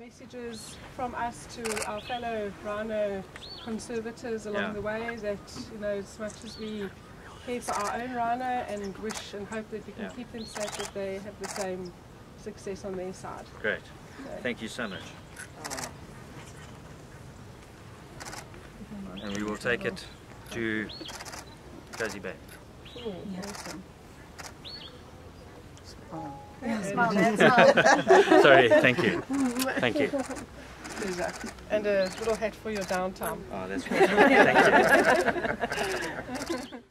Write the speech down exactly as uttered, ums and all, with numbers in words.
messages from us to our fellow rhino conservators along Yeah. the way that, you know, as much as we care for our own rhino and wish and hope that we can Yeah. keep them safe, that they have the same success on their side. Great. So, Thank you so much. And we will take it to Cozy Bay. cool, awesome. Yeah, smile, man, smile. Sorry, thank you. Thank you. Pleasure. And a little hat for your downtime. Oh, that's wonderful. Thank you.